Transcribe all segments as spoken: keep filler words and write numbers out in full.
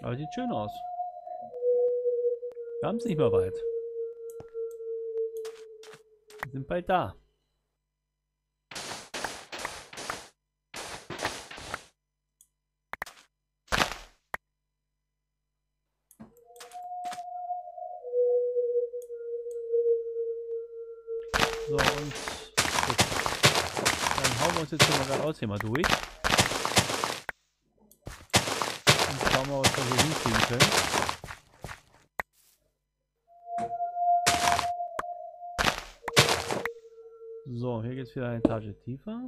Aber sieht schön aus. Wir haben es nicht mehr weit. Wir sind bald da. So, und gut. Dann hauen wir uns jetzt hier mal geradeaus hier mal durch. Und schauen wir mal, was wir hier hinkriegen können. So, hier geht es wieder eine Etage tiefer.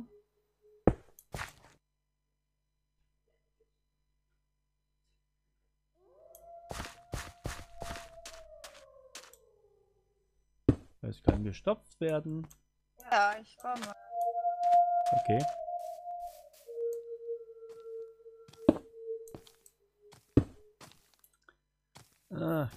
Es kann gestopft werden. Ja, ich komme. Okay. Ah.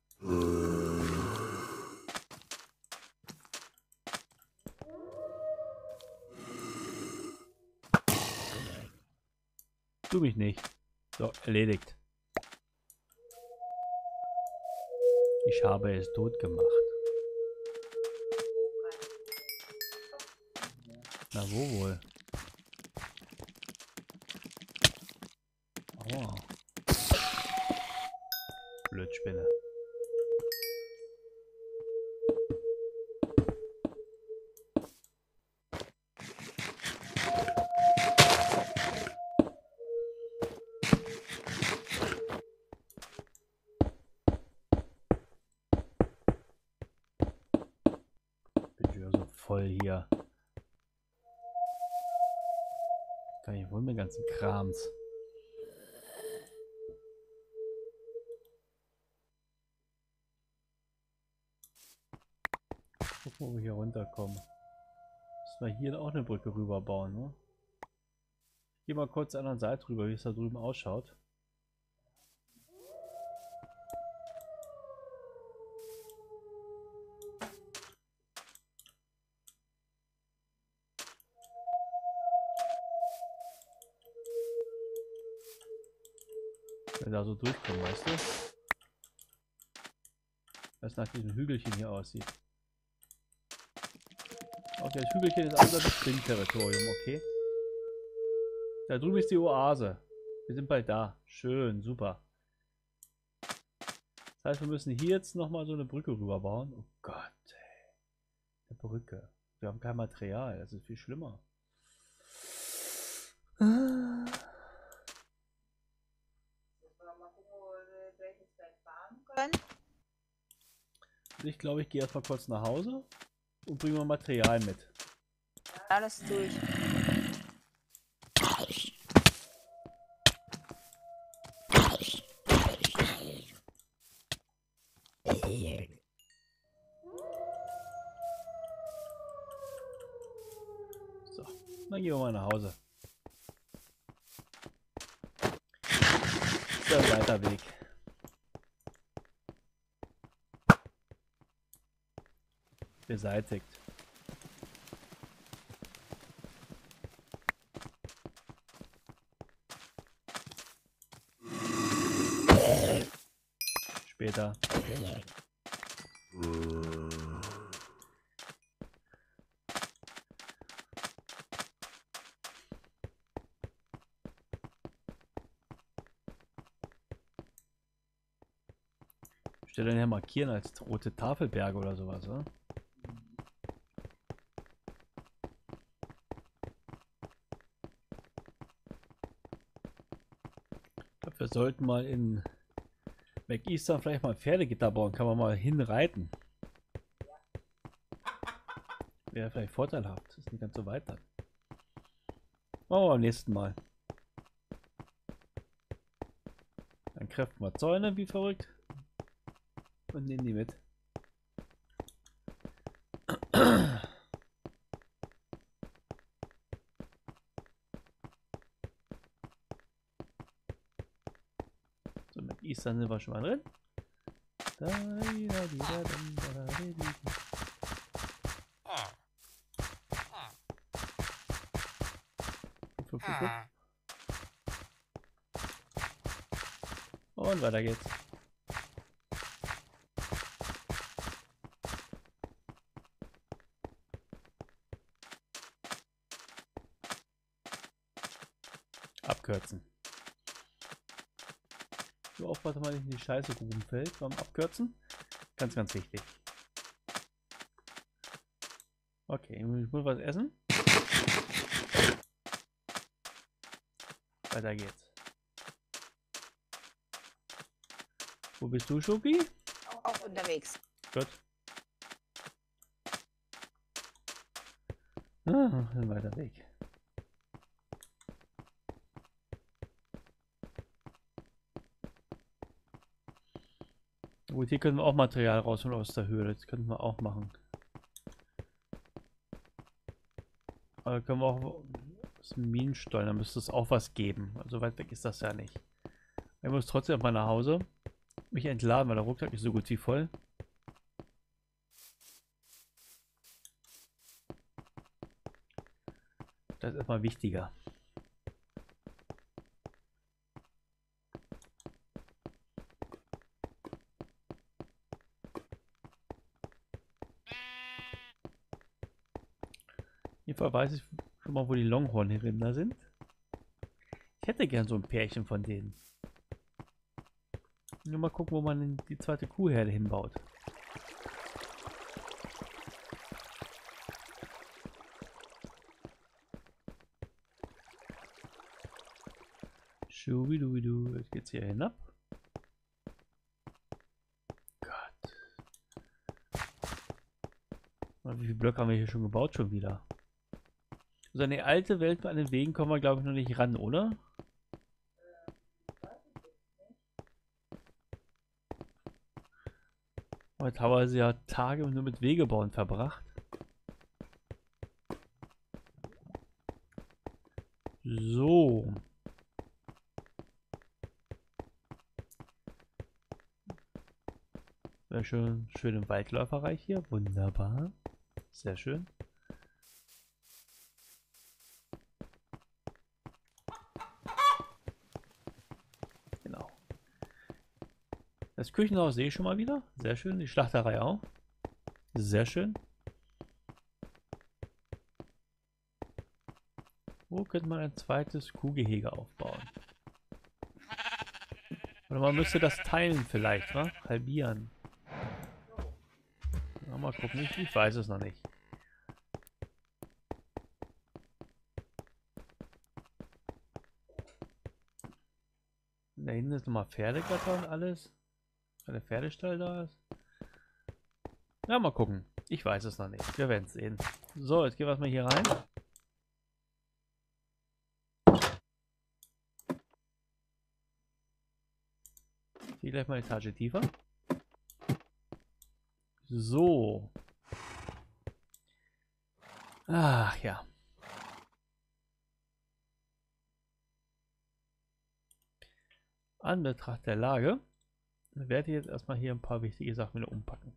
Tu mich nicht. So, erledigt. Ich habe es tot gemacht. Na, wo wohl? Aua. Blödspinne. Bin schon so voll hier. Kann ich wohl mit ganzen Krams. Gucken, wo wir hier runterkommen. Müssen wir hier auch eine Brücke rüber bauen, ne? Ich gehe mal kurz an der Seite rüber, wie es da drüben ausschaut. Wenn da so durchkommen, weißt du? Was nach diesem Hügelchen hier aussieht. Okay, das Hügelchen ist also das Spring-Territorium, okay. Da drüben ist die Oase. Wir sind bald da. Schön, super. Das heißt, wir müssen hier jetzt nochmal so eine Brücke rüber bauen. Oh Gott, ey. Eine Brücke. Wir haben kein Material, das ist viel schlimmer. Ah. Ich glaube, ich gehe erstmal kurz nach Hause und bringe mal Material mit. Alles durch. So, dann gehen wir mal nach Hause. Das ist ein weiter Weg. Beseitigt. Später. Ich stelle dann hier markieren als rote Tafelberge oder sowas, oder? Wir sollten mal in McEastern vielleicht mal Pferdegitter bauen. Kann man mal hinreiten. Wäre vielleicht vorteilhaft. Ist nicht ganz so weit dann. Machen wir beim nächsten Mal. Dann kräften wir Zäune wie verrückt. Und nehmen die mit. So, mit Eastern sind wir schon mal drin. Da, da, da, da, da, da. Und weiter geht's. Abkürzen. So, aufpassen, mal nicht in die Scheiße Gruben fällt beim Abkürzen. Ganz, ganz wichtig. Okay, ich muss was essen. Weiter geht's. Wo bist du, Schoki? Auch unterwegs. Gut. Ah, ein weiter Weg. Gut, hier können wir auch Material rausholen aus der Höhle. Das könnten wir auch machen. Aber können wir auch aus dem Minenstollen, da müsste es auch was geben. Also weit weg ist das ja nicht. Ich muss trotzdem mal nach Hause mich entladen, weil der Rucksack ist so gut wie voll. Das ist erstmal wichtiger. Jedenfalls weiß ich schon mal, wo die Longhorn-Rinder sind. Ich hätte gern so ein Pärchen von denen. Nur mal gucken, wo man die zweite Kuhherde hinbaut. Schubidubidu, jetzt geht's hier hinab. Gott. Und wie viele Blöcke haben wir hier schon gebaut? Schon wieder. So eine alte Welt mit den Wegen kommen wir, glaube ich, noch nicht ran, oder? Heute haben sie ja Tage nur mit Wegebauen verbracht. So. Sehr schön, schön im Waldläuferreich hier. Wunderbar. Sehr schön. Genau. Das Küchenhaus sehe ich schon mal wieder. Sehr schön. Die Schlachterei auch. Sehr schön. Wo könnte man ein zweites Kuhgehege aufbauen? Oder man müsste das teilen vielleicht, wa? Halbieren. Ja, mal gucken. Ich, ich weiß es noch nicht. Da hinten ist nochmal Pferdegatter und alles. Weil der Pferdestall da ist. Ja, mal gucken. Ich weiß es noch nicht. Wir werden es sehen. So, jetzt gehen wir mal hier rein. Hier gleich mal eine Etage tiefer. So. Ach ja. An Betracht der Lage werde ich jetzt erstmal hier ein paar wichtige Sachen wieder umpacken.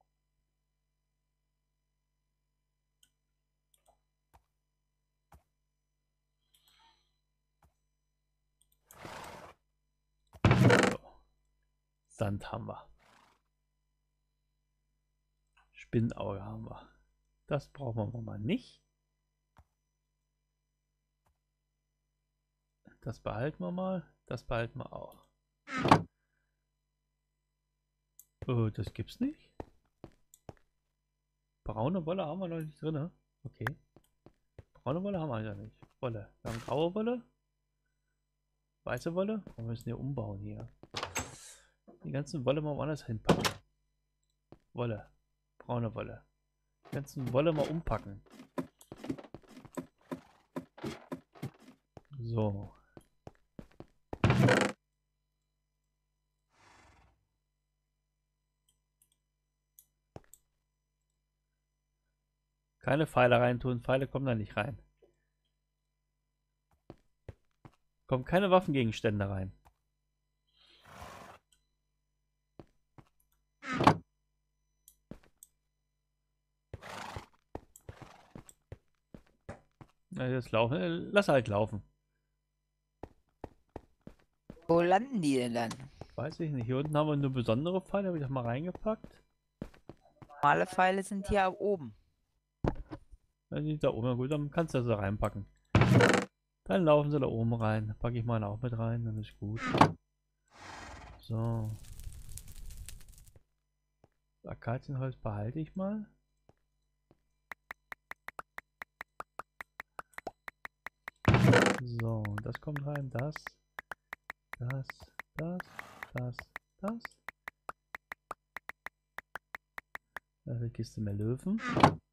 So. Sand haben wir. Spinnauge haben wir. Das brauchen wir mal nicht. Das behalten wir mal. Das behalten wir auch. Oh, das gibt's nicht. Braune Wolle haben wir noch nicht drin. Okay. Braune Wolle haben wir ja nicht. Wolle. Wir haben graue Wolle. Weiße Wolle. Wir müssen hier umbauen hier. Die ganzen Wolle mal woanders hinpacken. Wolle. Braune Wolle. Die ganzen Wolle mal umpacken. So. Keine Pfeile reintun. Pfeile kommen da nicht rein. Kommen keine Waffengegenstände rein. Na, jetzt laufen. Lass halt laufen. Wo landen die denn dann? Weiß ich nicht. Hier unten haben wir nur besondere Pfeile. Habe ich das mal reingepackt. Normale Pfeile sind hier oben. Ja, die da oben. Na gut, dann kannst du das da reinpacken. Dann laufen sie da oben rein. Packe ich mal auch mit rein. Dann ist gut. So. Akazienholz behalte ich mal. So, das kommt rein. Das. Das. Das. Das. Das. Das ist die Kiste mehr Löwen.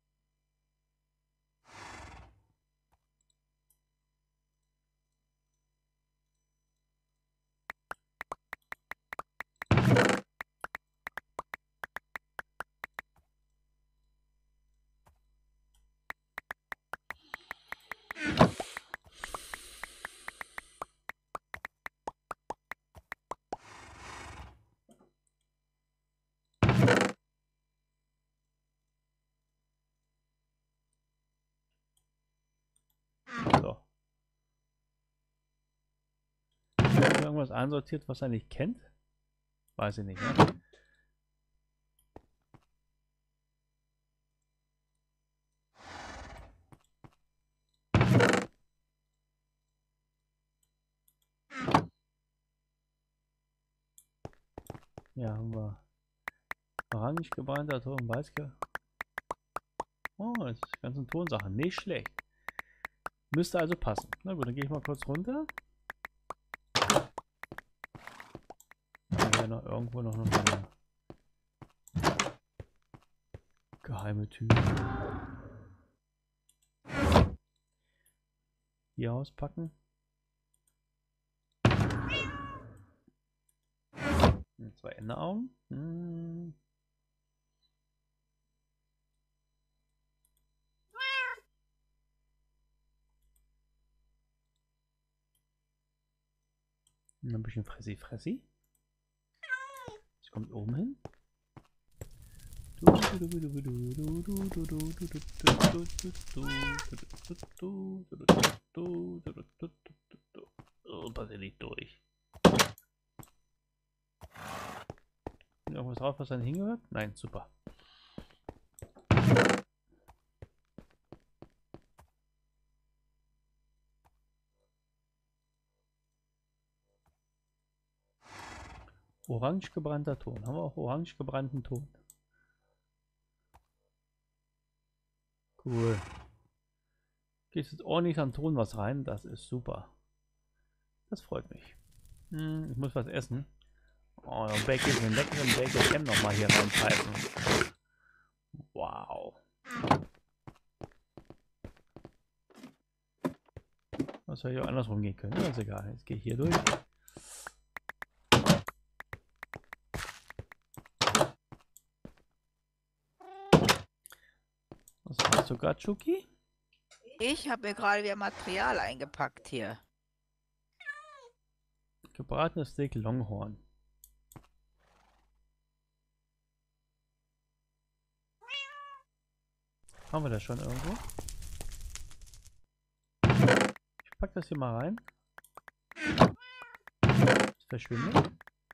So. Irgendwas einsortiert, was er nicht kennt? Weiß ich nicht, ne? Ja, haben wir orange gebrannter Ton, weiß ge. Oh, das ist die ganzen Tonsachen. Nicht schlecht. Müsste also passen. Na gut, dann gehe ich mal kurz runter. Hier noch irgendwo noch eine geheime Tür. Hier auspacken. Zwei Enderaugen. Hm. Ein bisschen Fressi Fressi. Das kommt oben hin. Oh, pass nicht durch. Irgendwas drauf, was dann hingehört? Nein, super. Orange gebrannter Ton. Haben wir auch orange gebrannten Ton? Cool. Geht jetzt ordentlich an Ton was rein. Das ist super. Das freut mich. Hm, ich muss was essen. Oh, dann backe ich einen leckeren Bacon M nochmal hier reinpfeifen. Wow. Das hätte ich auch andersrum gehen können. Das ist egal. Jetzt gehe ich hier durch. Was hast du gerade, Chuki? Ich habe mir gerade wieder Material eingepackt hier. Gebratenes Steak Longhorn. Haben wir das schon irgendwo? Ich pack das hier mal rein. Es verschwindet.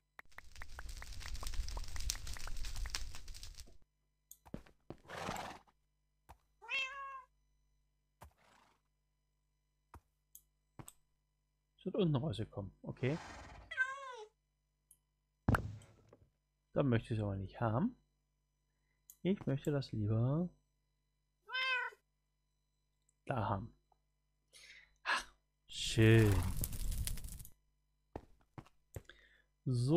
Es wird unten rausgekommen. Okay. Dann möchte ich es aber nicht haben. Ich möchte das lieber da haben. Schön. So.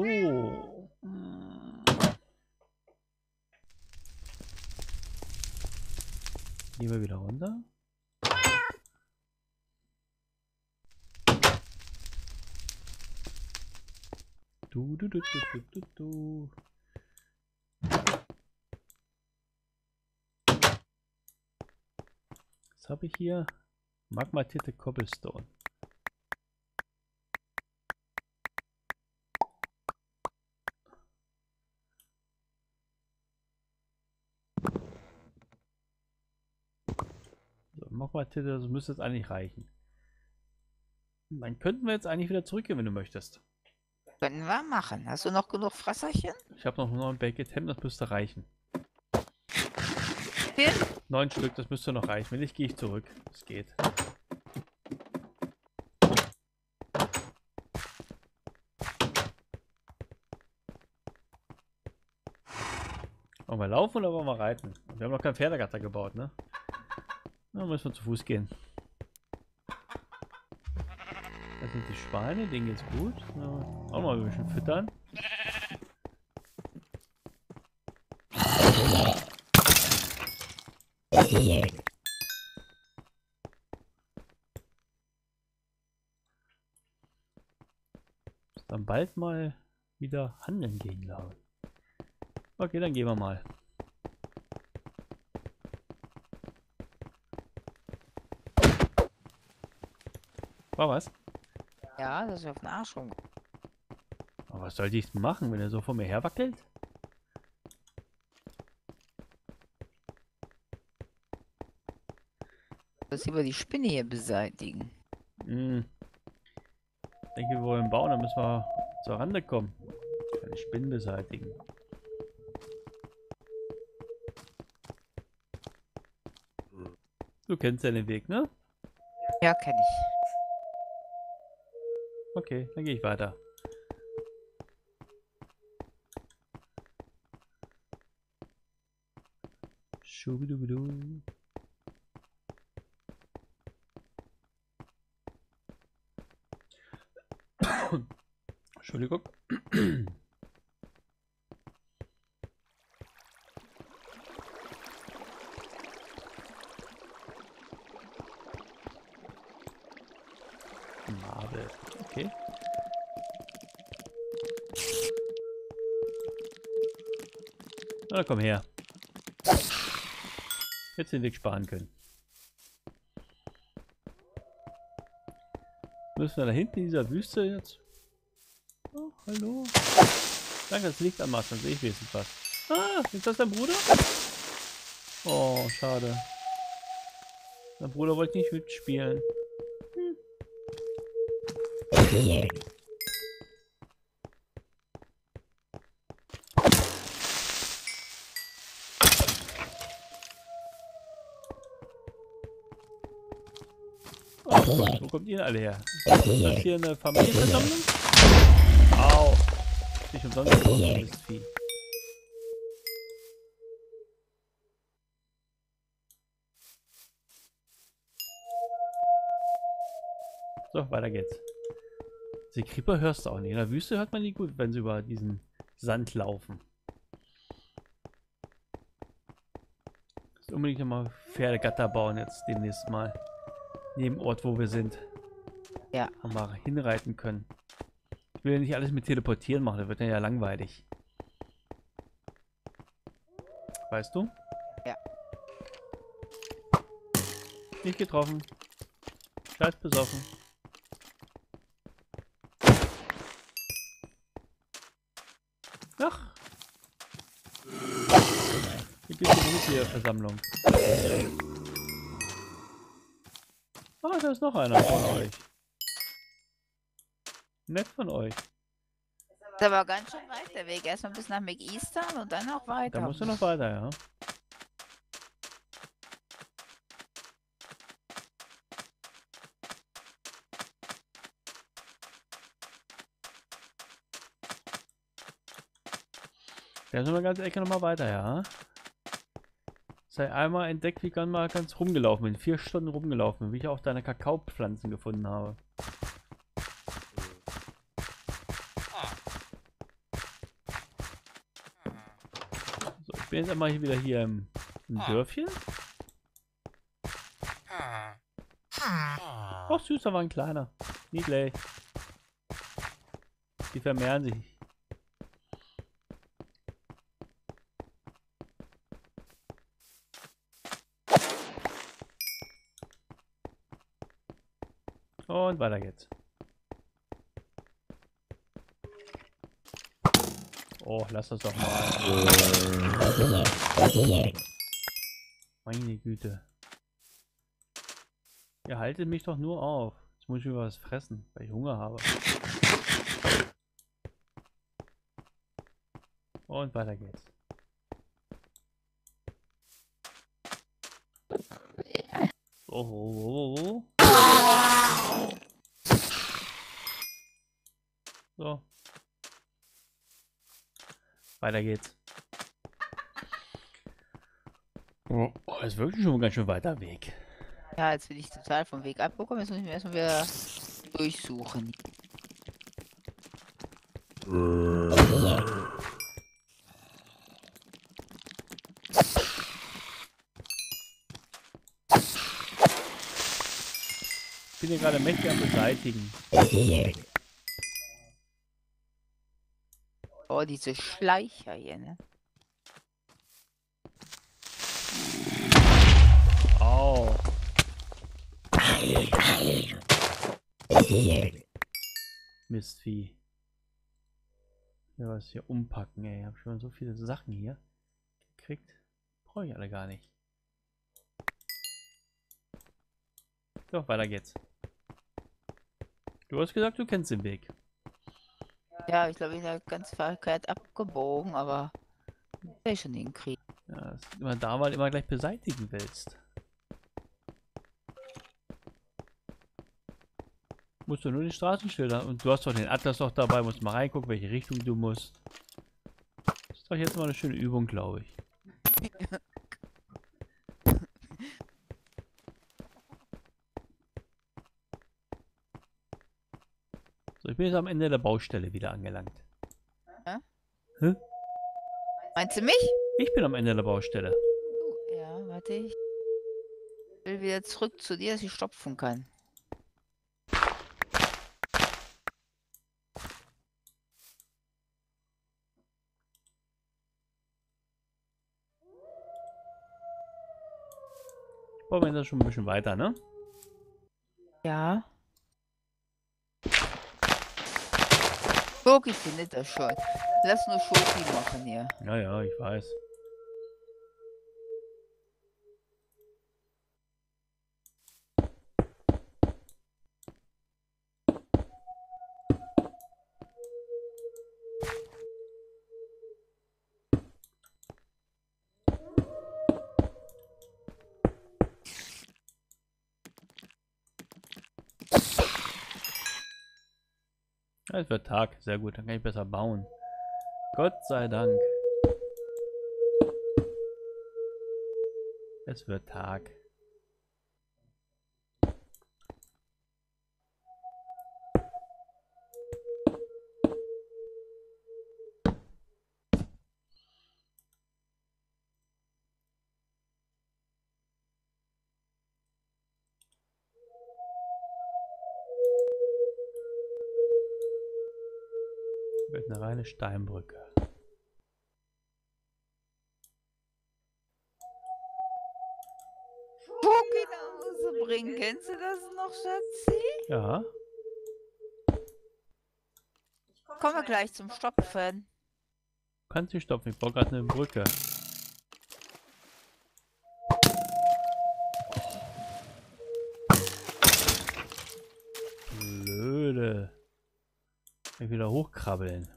Gehen wir wieder runter. Du, du, du, du, du, du, du. Was habe ich hier? Magmatierte Cobblestone. So, Magmatierte, das müsste jetzt eigentlich reichen. Dann könnten wir jetzt eigentlich wieder zurückgehen, wenn du möchtest. Können wir machen. Hast du noch genug Fresserchen? Ich habe noch neun Baked Ham, das müsste reichen. Hier? Neun Stück, das müsste noch reichen. Wenn nicht, gehe ich zurück. Es geht. Wollen wir laufen oder wollen wir reiten? Wir haben noch kein Pferdegatter gebaut, ne? Dann müssen wir zu Fuß gehen. Das sind die Schweine, denen geht's gut. Ja, auch mal ein bisschen füttern. Dann bald mal wieder handeln gehen, glaube ich. Okay, dann gehen wir mal. War was? Ja, das ist auf den Arsch rum. Aber was soll ich machen, wenn er so vor mir her wackelt? Das über die Spinne hier beseitigen. Hm. Ich denke, wir wollen bauen, dann müssen wir zur Rande kommen. Keine Spinnen beseitigen. Du kennst ja den Weg, ne? Ja, kenne ich. Okay, dann gehe ich weiter. Schubidubidu. Entschuldigung. Marble. Okay. Na, komm her. Jetzt den Weg sparen können. Müssen wir da hinten in dieser Wüste jetzt? Oh, hallo. Danke, das Licht anmachen, dann sehe ich wenigstens was. Ah, ist das dein Bruder? Oh, schade. Mein Bruder wollte nicht mitspielen. Hm. Oh Gott, wo kommt ihr alle her? Ist das hier eine Familienversammlung? Au! Nicht umsonst das Vieh. So, weiter geht's. Die Creeper hörst du auch nicht. In der Wüste hört man die gut, wenn sie über diesen Sand laufen. Ich muss unbedingt nochmal Pferdegatter bauen jetzt demnächst mal. Neben Ort, wo wir sind. Ja. Und mal hinreiten können. Ich will ja nicht alles mit Teleportieren machen, das wird ja langweilig. Weißt du? Ja. Nicht getroffen. Scheiß besoffen. Ach. Hier gibt es hier Versammlung. Ah, da ist noch einer von euch. Nett von euch. Das ist aber ganz schön weit der Weg. Erstmal bis nach McEastern und dann noch weiter. Da musst du noch weiter, ja. Da sind wir ganz Ecke noch mal weiter, ja. Sei einmal entdeckt, wie kann mal ganz rumgelaufen bin. Vier Stunden rumgelaufen, wie ich auch deine Kakaopflanzen gefunden habe. So, ich bin jetzt einmal hier wieder hier im, im Dörfchen. Ach süß, da war ein kleiner. Niedlich. Die vermehren sich. Und weiter geht's. Oh, lass das doch mal. Meine Güte. Ihr haltet mich doch nur auf. Jetzt muss ich mir was fressen, weil ich Hunger habe. Und weiter geht's. Oh, oh, oh, oh. So. Weiter geht's. Oh, das ist wirklich schon ein ganz schön weiter Weg. Ja, jetzt bin ich total vom Weg abgekommen. Jetzt muss ich mir erstmal wieder durchsuchen. Ich bin hier gerade mächtig am Beseitigen. Oh, diese Schleicher hier, ne? Au. Mistvieh. Ja, was hier umpacken, ey. Ich habe schon so viele Sachen hier gekriegt. Brauche ich alle gar nicht. So, weiter geht's. Du hast gesagt, du kennst den Weg. Ja, ich glaube, ich bin ganz verkehrt abgebogen, aber werde ich schon hinkriegen. Ja, das ist immer da, weil du immer gleich beseitigen willst. Musst du nur die Straßenschilder und du hast doch den Atlas noch dabei, musst mal reingucken, welche Richtung du musst. Das ist doch jetzt mal eine schöne Übung, glaube ich. So, ich bin jetzt am Ende der Baustelle wieder angelangt. Ja? Hä? Meinst du mich? Ich bin am Ende der Baustelle. Oh, ja, warte, ich will wieder zurück zu dir, dass ich stopfen kann. Ich baue mir das schon ein bisschen weiter, ne? Ja. Schoki findet das schon. Lass nur Schoki machen hier. Ja, ja, ich weiß. Ja, es wird Tag. Sehr gut, dann kann ich besser bauen. Gott sei Dank. Es wird Tag. Wird eine reine Steinbrücke. Schoki nach Hause bringen. Kennst du das noch, Schatzi? Ja. Kommen wir gleich zum Stopfen. Kannst du stopfen, ich baue gerade eine Brücke. Blöde. Ich wieder hochkrabbeln.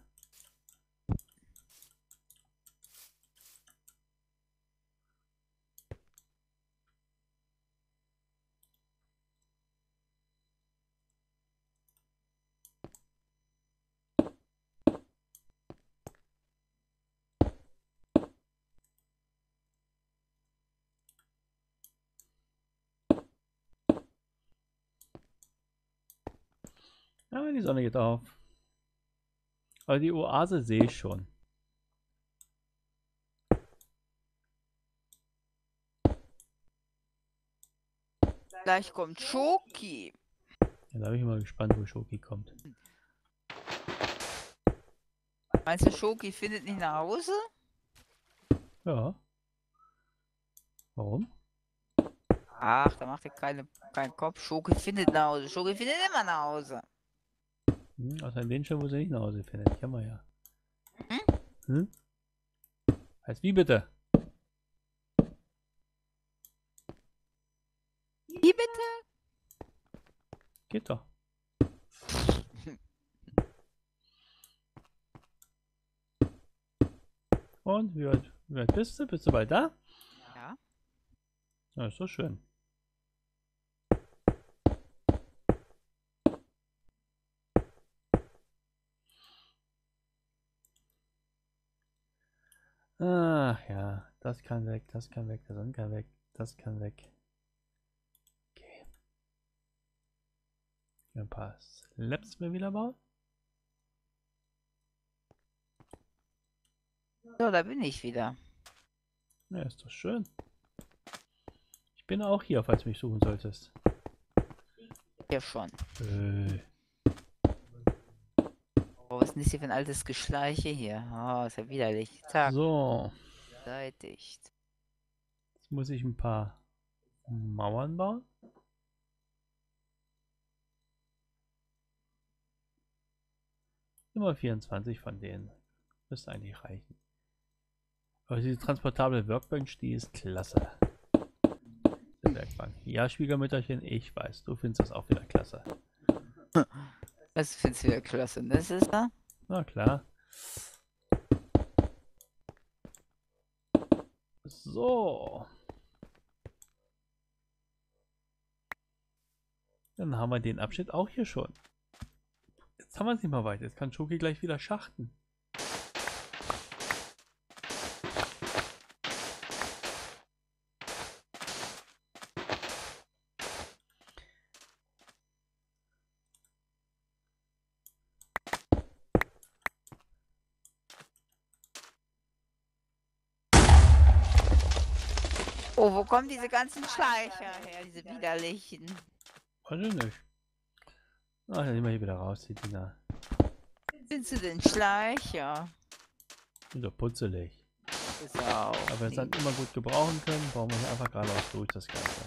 Ja, die Sonne geht auf. Aber die Oase sehe ich schon. Gleich kommt Schoki. Ja, da bin ich mal gespannt, wo Schoki kommt. Meinst du, Schoki findet nicht nach Hause? Ja. Warum? Ach, da macht er keine, keinen Kopf. Schoki findet nach Hause. Schoki findet immer nach Hause. Hm, außer in den Stellen, wo sie nicht nach Hause findet. Die haben wir ja. Hm? Hm? Heißt wie bitte? Wie bitte? Geht doch. Und wie weit, wie weit bist du? Bist du bald da? Ja. Ja, ist doch schön. Ah, ja. Das kann weg, das kann weg, das kann weg, das kann weg. Okay. Ein paar Slabs mir wieder bauen. So, da bin ich wieder. Ja, ist doch schön. Ich bin auch hier, falls du mich suchen solltest. Hier schon. Äh. Oh, was ist denn das hier für ein altes Geschleiche hier? Oh, ist ja widerlich. Zack, So, beseitigt. jetzt muss ich ein paar Mauern bauen. Immer vierundzwanzig von denen. Müsste eigentlich reichen. Aber diese transportable Workbench, die ist klasse. Die Werkbank. Ja, Schwiegermütterchen, ich weiß, du findest das auch wieder klasse. Was findest du wieder klasse? Das ist da? Na klar. So. Dann haben wir den Abschnitt auch hier schon. Jetzt haben wir es nicht mal weit. Jetzt kann Schoki gleich wieder schachten. Oh, wo kommen diese ganzen Schleicher her, diese widerlichen? Weiß ich nicht. Ach, dann nehmen wir hier wieder raus, die Dinger. Sind du denn Schleicher? Sind doch putzelig. Ist auch. Aber wir es dann immer gut gebrauchen können, bauen wir hier einfach geradeaus durch das Ganze.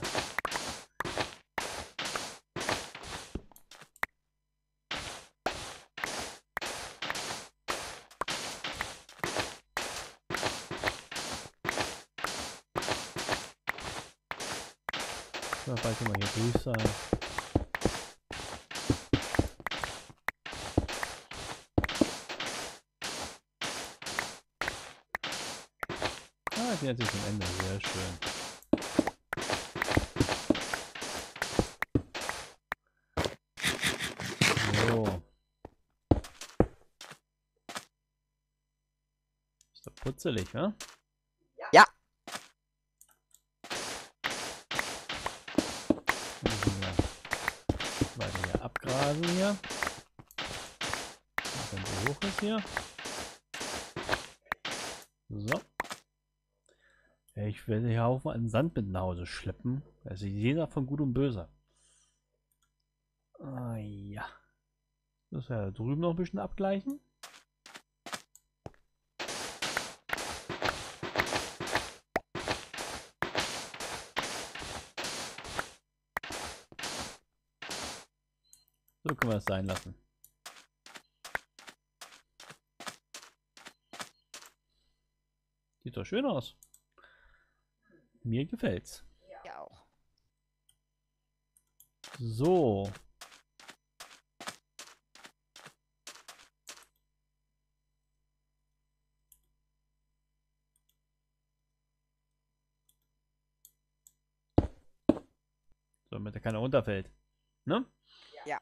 So, bald immer hier durch sein. Ah, die hat sich am Ende. Sehr schön. So. Ist doch putzelig, ne? Ja. Müssen wir weiter hier abgrasen hier. Wenn sie hoch ist hier. So. Ja, ich werde hier Haufen an Sand mit nach Hause schleppen. Also jeder von Gut und Böse. Ah ja. Das ja da drüben noch ein bisschen abgleichen. So können wir es sein lassen. Sieht doch schön aus. Mir gefällt's. Ja auch. So. So, damit da keiner runterfällt. Ne? Ja.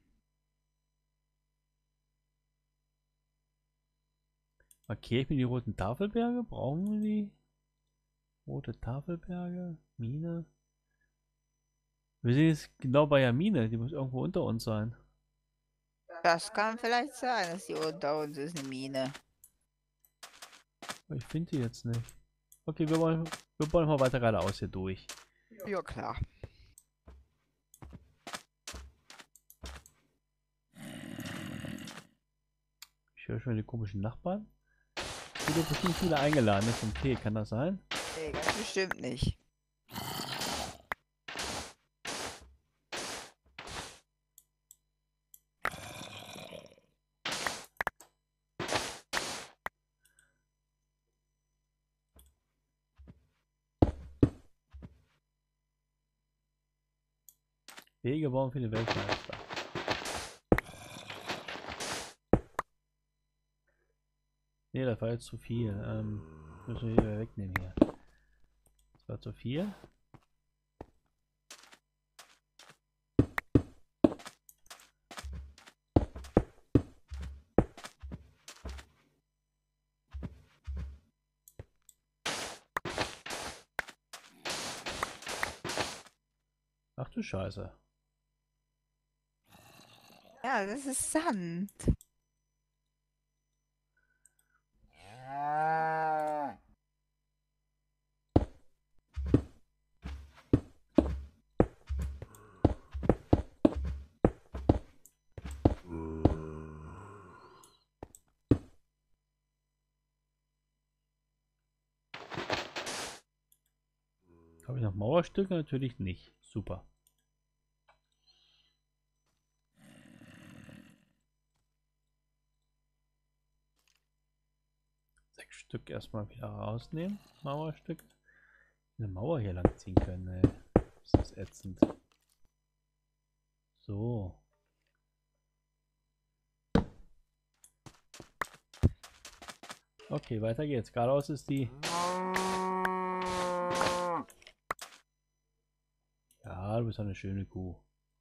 Markiere ich mir die roten Tafelberge? Brauchen wir die? Rote Tafelberge? Mine? Wir sind jetzt genau bei der Mine. Die muss irgendwo unter uns sein. Das kann vielleicht sein, dass die unter uns ist, eine Mine. Aber ich finde die jetzt nicht. Okay, wir wollen, wir wollen mal weiter geradeaus hier durch. Ja, klar. Ich höre schon die komischen Nachbarn. Es sind bestimmt viele eingeladen zum Tee, kann das sein? Nee, ganz bestimmt nicht. Wege bauen für die Weltmeister. Ne, das war jetzt zu viel. Ähm, müssen wir wieder wegnehmen hier. Das war zu viel. Ach du Scheiße. Ja, das ist Sand. Habe ich noch Mauerstücke? Natürlich nicht. Super. Sechs Stück erstmal wieder rausnehmen. Mauerstück. Eine Mauer hier lang ziehen können. Ey. Das ist ätzend. So. Okay, weiter geht's. Geradeaus ist die. Ja, du bist eine schöne Kuh.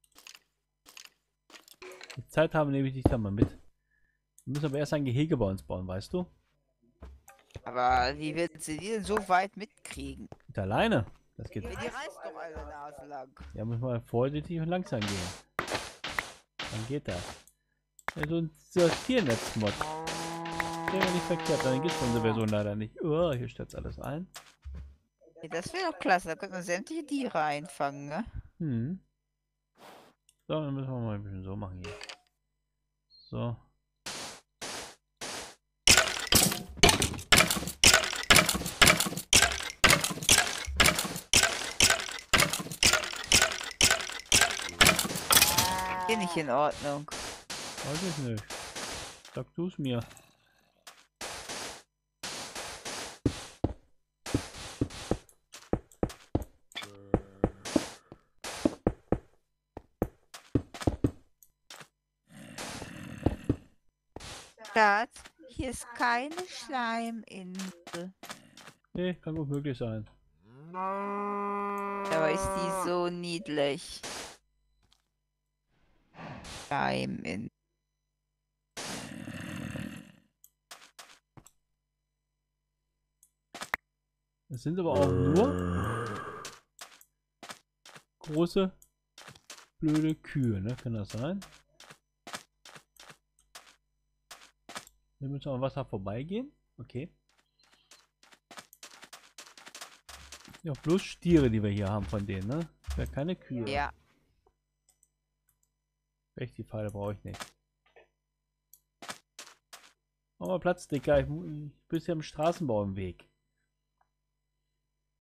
Die Zeit haben nehme ich dich da mal mit. Wir müssen aber erst ein Gehege bei uns bauen, weißt du? Aber wie wird sie die denn so weit mitkriegen? Mit alleine. Das geht. Die reißt doch alle Nase lang. Ja, muss mal vorsichtig und langsam gehen. Dann geht das. Ja, so ein Sortiernetz-Mod. Der wäre nicht verkehrt, dann gibt es unsere Version leider nicht. Oh, hier stürzt alles ein. Ja, das wäre doch klasse, da könnte man sämtliche Tiere einfangen, ne? Hm. So, dann müssen wir mal ein bisschen so machen hier. So. Hier nicht in Ordnung. Weiß ich nicht. Sag du es mir. Schatz, hier ist keine Schleiminsel. Nee, kann gut möglich sein. Aber ist die so niedlich. Schleiminsel. Es sind aber auch nur große, blöde Kühe, ne? Kann das sein? Wir müssen am Wasser vorbeigehen. Okay. Ja, bloß Stiere, die wir hier haben von denen, ne? Ja, keine Kühe. Ja. Echt, die Pfeile brauche ich nicht. Mach mal Platz, Dicker. Ich bin ja im Straßenbau im Weg.